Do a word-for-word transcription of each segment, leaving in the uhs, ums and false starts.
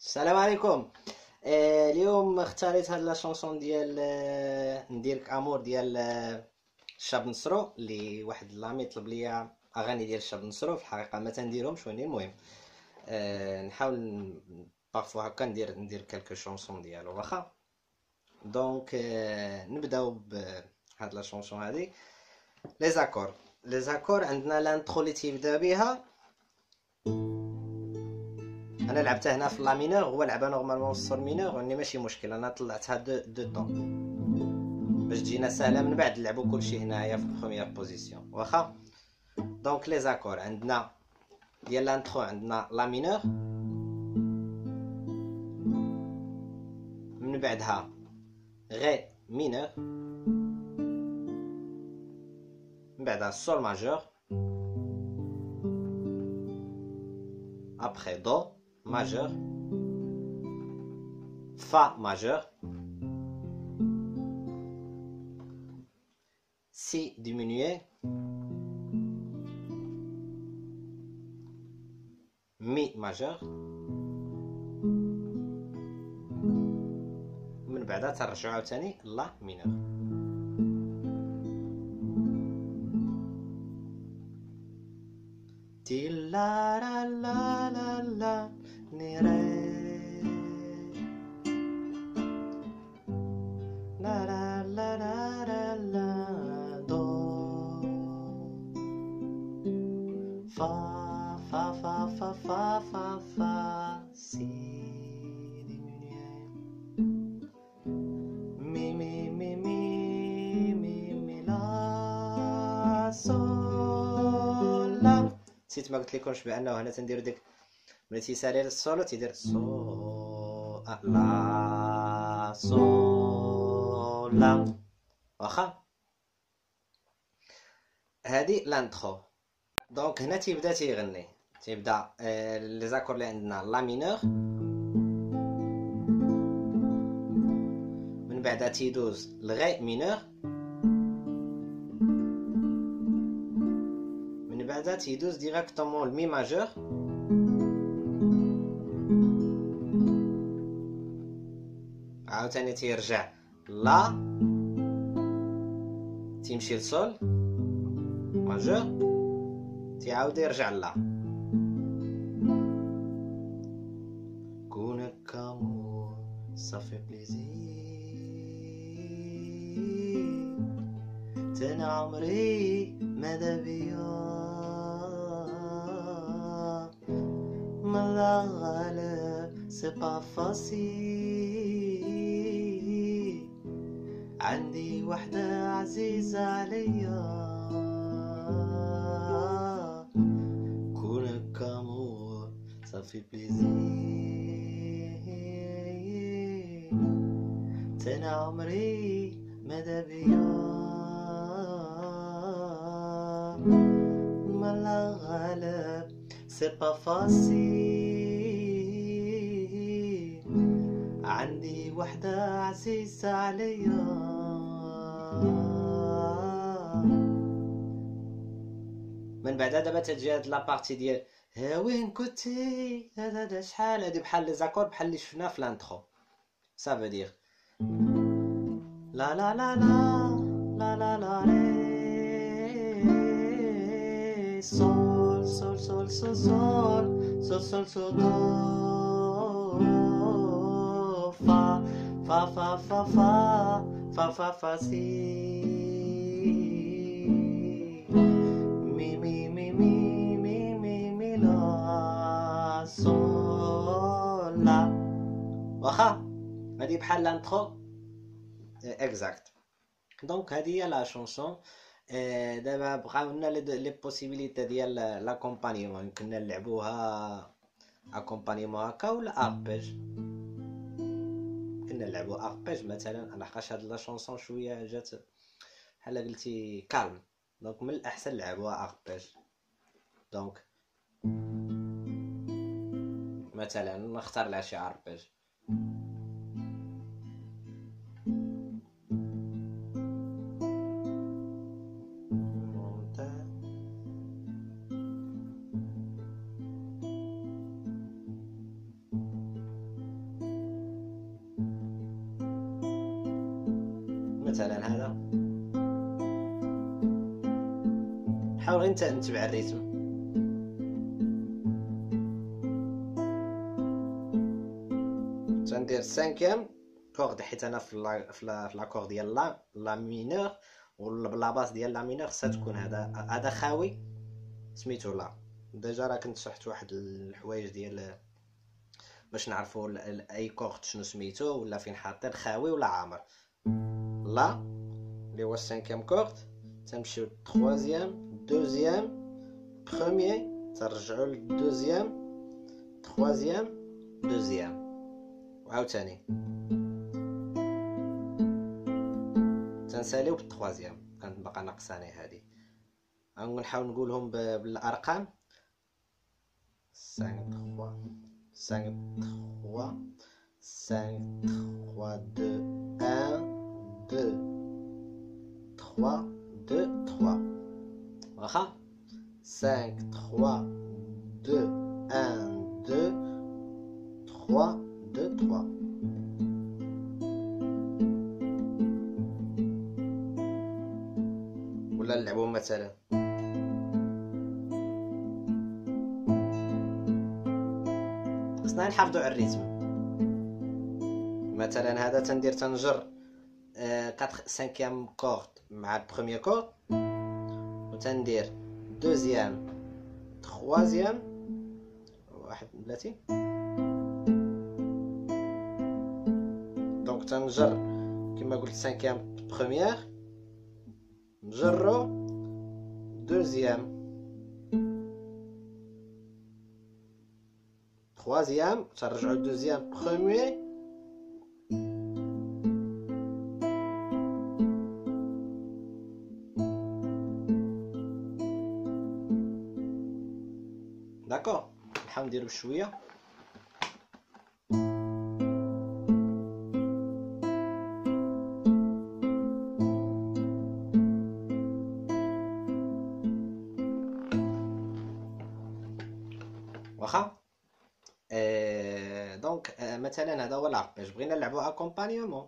السلام عليكم. آه، اليوم اختاريت هاد لا شونسون ديال آه، نديرك امور ديال آه، الشاب نصرو اللي واحد لامي طلب ليا اغاني ديال الشاب نصرو. في الحقيقه ما تنديرهمش ولكن المهم آه، نحاول ن- بارفو هكا ندير ندير كالكو شونسون ديالو واخا. دونك آه، نبداو بهاد لا شونسون هادي. لي زاكور لي زاكور عندنا لانترو اللي تيبدا بها. انا لعبتها هنا في لا مينور، هو لعبها نورمالمون في السول مينور وني ماشي مشكل، انا طلعتها دو دو طون باش تجينا سهله من بعد نلعبو كلشي هنايا في بروميير بوزيسيون واخا. دونك لي زاكور عندنا ديال لانترو عندنا لا مينور، من بعدها غي مينور، من بعدها سول ماجور، ابخي دو ماجور، فا ماجور، سي ديمينيي، مي ماجور، من بعدها ترجعو عاوتاني لا مينور. تي لا لا لا لا لا ني ري لا لا لا لا لا لا دو فا فا فا فا فا فا فا سي ديمينيي مي مي مي مي مي مي لا سول لا. نسيت ما قلت لكمش بانه هنا تندير ديك ملي تيسالي السولو تيدير سو آه، لا سول لا واخا. هادي لانترو. دونك هنا تيبدا تيغني، تيبدا آه، لي زاكور اللي عندنا لا مينور، من بعدها تيدوز لغي مينور، من بعدها تيدوز ديريكتومون لمي ماجور، عاوتاني تيرجع لا، تيمشي لسول ماجور، تيعاود يرجع لا. كونك امور صافي بليزير تانا عمري ماذا بيا ماذا غالب سي با فاسيل عندي وحدة عزيزة عليا كونك امور صافي بليزير تانا عمري ماذا بيا مالا غالب سي با فاسيل عندي وحدة عزيزة عليا. من بعد دابا تجي هاد لابارتي ديال ها وين كنتي هذا هذا شحال هادي بحال لي زاكور بحال اللي شفنا في لانترو. سافو دير لا لا لا لا لا لا لا ري سول سول سول سول سول سول سول سول دو فا فا فا فا فا فا فا فا سي مي مي مي مي مي مي مي لا سول لا واخا. هادي بحال لانترو اكزاكت. دونك هادي هي لا شونسون. آه، دابا بقاو لنا لي بوسيبيليتي ديال لاكومبانيمون، يمكن نلعبوها اكومبانيمون هكا ولا اربيج. كنا نلعبو اربيج مثلا، لحقاش هاد لا شونسون شويه جات بحال قلتي كالم، دونك من الاحسن نلعبوها اربيج. دونك مثلا نختار لها شي اربيج. مثلا هذا. حاول غير انت نتبع الريتم. تندير سانكيام كورد حيت انا في لا في لا في لاكور ديال لا لا مينور، ولا باس ديال لا مينور خصها تكون هذا هذا خاوي سميتو لا. ديجا راه كنت شرحت واحد الحوايج ديال باش نعرفوا اي كورد شنو سميتو ولا فين حاطين خاوي ولا عامر. لا اللي هو السانكيام كورد تنمشيو للتروازيام دوزيام بروميير، ترجعوا للدوزيام تروازيام دوزيام وعاوتاني تنساليو بالتروازيام. كانت باقا ناقصاني هادي، غنحاول نقولهم بالارقام. خمسة ثلاثة خمسة ثلاثة خمسة ثلاثة اثنين واحد ثلاثة ثلاثة واخا. خمسة ثلاثة اثنين واحد اثنين ثلاثة اثنين ثلاثة. ولا نلعبو مثلا خصنا نحافظو على الريتم. مثلا هذا تندير تنجر كاتر سانكيام كورد مع البروميير كورد، وتندير دوزيام تروازيام واحد بلاتي. دونك تنجر كما قلت سانكيام بروميير، نجرو دوزيام تروازيام، ترجعو دوزيام بروميير، داكور. نحاول نديرو بشويه. واخا دونك euh, مثلا هذا هو الاربيج، بغينا نلعبو اكومبانيومون.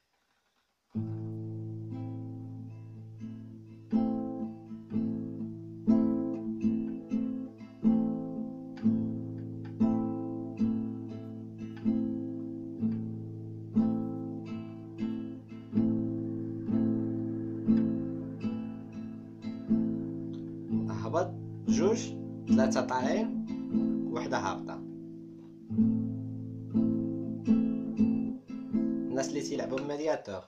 هبط جوج ثلاثة طالعين وحده هابطه. الناس اللي تيلعبوا بميدياتور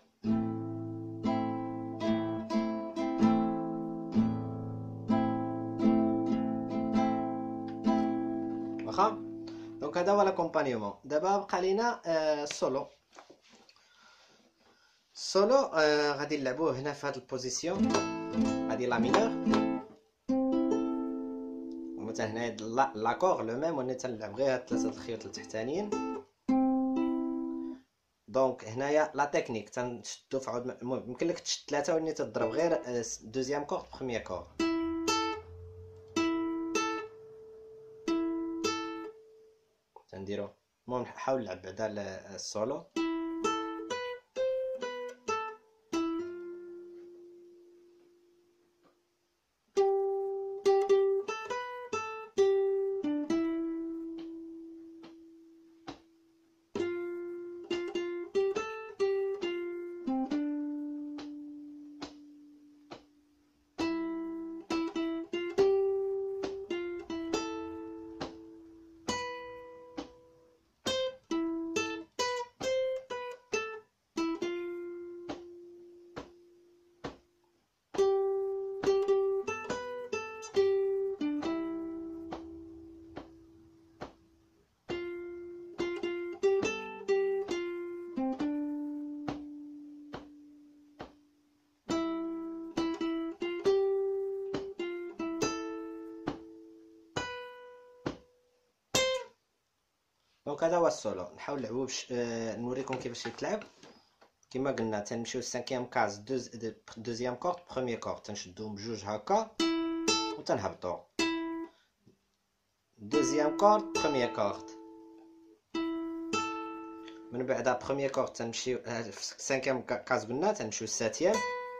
واخا. دونك هذا هو لاكومبانيومون. دابا بقى لينا السولو. السولو غادي نلعبوه هنا في هاد البوزيسيون، هادي لا مينور، ومثلا هنا لاكور لو ميم، وانا تنلعب غير هاد ثلاثه الخيوط التحتانيين. دونك هنايا لا تكنيك تنشدو في عود، يمكن لك تشد ثلاثه ولكن تضرب غير دوزيام كورد بروميير كورد. تنديرو المهم نحاول نلعب بعدا السولو. دونك هذا هو السولو. نحاول نلعبو باش آه نوريكم كيفاش يتلعب. كما قلنا تنمشيو سانكيام كاز دوز دوزيام كورد بروميير كورد، تنشدوهم بجوج هكا وتنهبطو دوزيام كورد بروميير كورد، من بعد بروميير كورد تنمشيو في سانكيام كاز قلنا تنمشيو ساتيام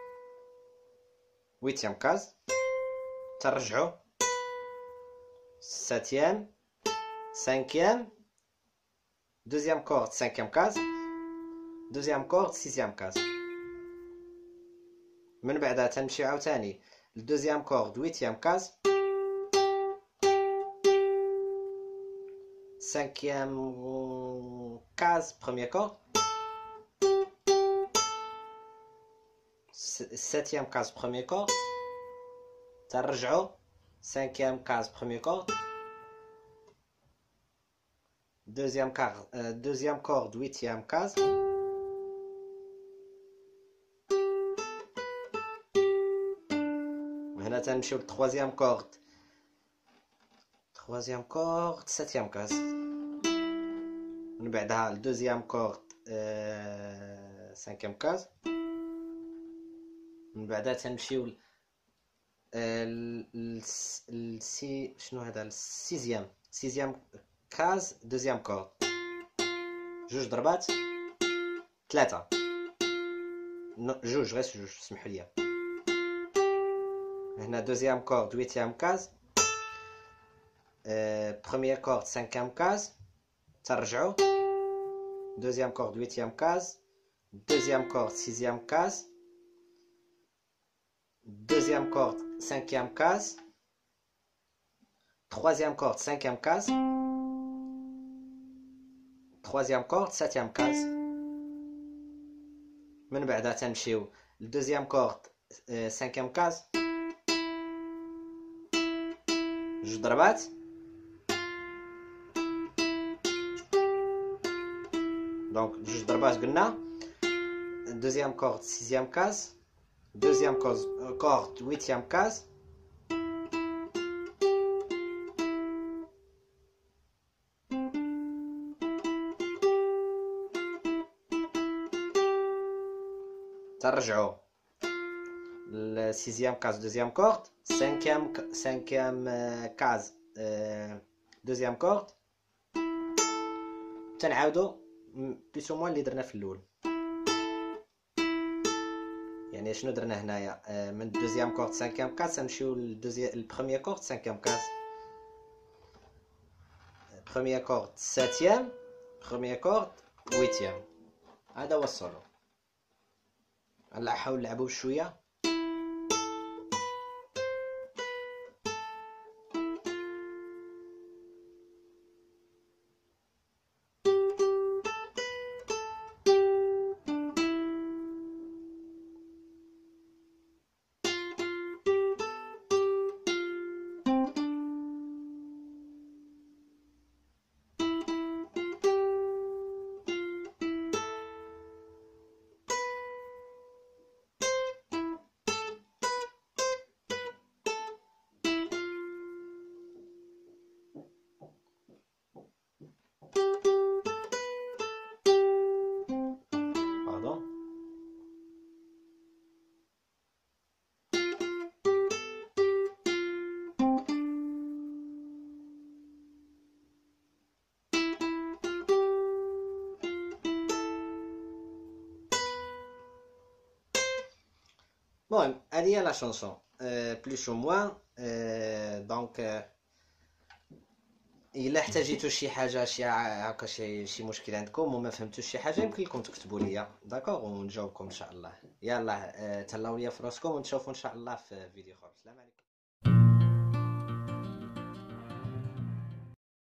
ويتيام كاز تنرجعو ساتيام سانكيام دوزيام كورد سانكيام كاز دوزيام كورد سيزيام كاز. من بعدها تنمشيو عاوتاني لدوزيام كورد ويتيام كاز cinquième case, premier corde. Septième case, premier corde. ترجعوا. Cinquième case, premier corde. Deuxième corde, euh, deuxième corde, huitième case. هنا تنمشيو troisième corde. Troisième corde, septième case. من بعدها الدوزيام كورد سانكيام كاز. من بعدها تنمشيو السي شنو هذا السيزيام سيزيام كاز دوزيام كورد جوج ضربات ثلاثة جوج غير جوج سمحوا لي. هنا دوزيام كورد ويتيام كاز بروميير كورد سانكيام كاز ترجعوا. Deuxième corde, huitième case. Deuxième corde, sixième case. Deuxième corde, cinquième case. Troisième corde, cinquième case. Troisième corde, septième case. من بعدها تنمشيو deuxième corde, cinquième case. جوج ضربات. Donc, جوج ضربات قلنا. Deuxième corde, sixième case. Deuxième corde, huitième case. ترجعوا. Le sixième case, deuxième corde. Cinquième, cinquième case, deuxième corde. تنعاودوا بليس او موان اللي درنا في الاول. يعني شنو درنا هنايا من دوزيام كورد سانكيام كاس نمشيو للدوزيام البروميير كورد سانكيام كاس. بروميير كورد ساتيام بروميير كورد ويتيام. هذا هو السولو. هلا حاول نلعبو بشويه. المهم هذه هي لا شونسون بلوس او موان. دونك الا احتاجيتو شي حاجه شي هكا شي شي مشكل عندكم وما فهمتوش شي حاجه يمكن لكم تكتبوا لي داكوغ ونجاوبكم ان شاء الله. يلا تهلاو ليا في راسكم ونشوفوا ان شاء الله في فيديو اخر. السلام عليكم.